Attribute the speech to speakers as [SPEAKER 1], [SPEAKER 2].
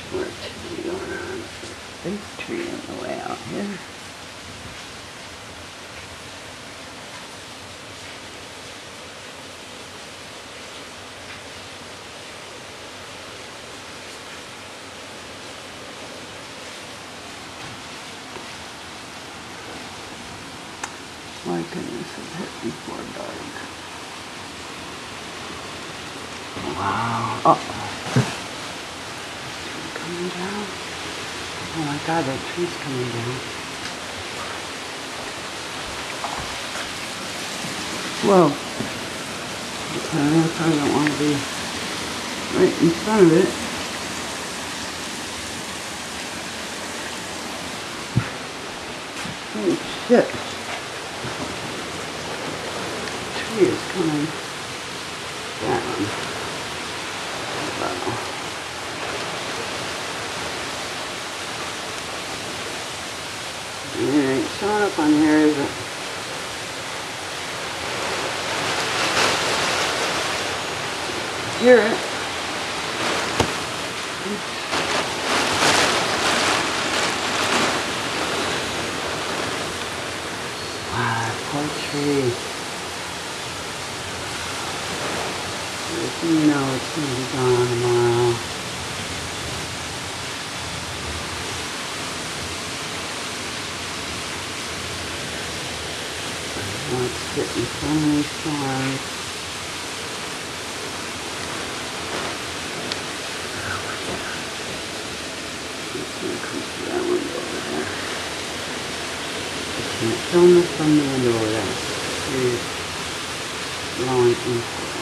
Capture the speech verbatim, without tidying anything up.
[SPEAKER 1] More tree going on. Big tree in the way out here. My goodness, it hit before dark. Wow. Oh. Tree coming down. Oh my God, that tree's coming down. Whoa. Okay, I probably don't want to be right in front of it. Oh shit. Is coming down. Wow. It ain't showing up on here, is it? Hear it. Wow, poor tree. You know it's going to be gone tomorrow. Now it's getting so many storms. It's going to come through that window over there. I can't film this from the window over there. It's blowing in.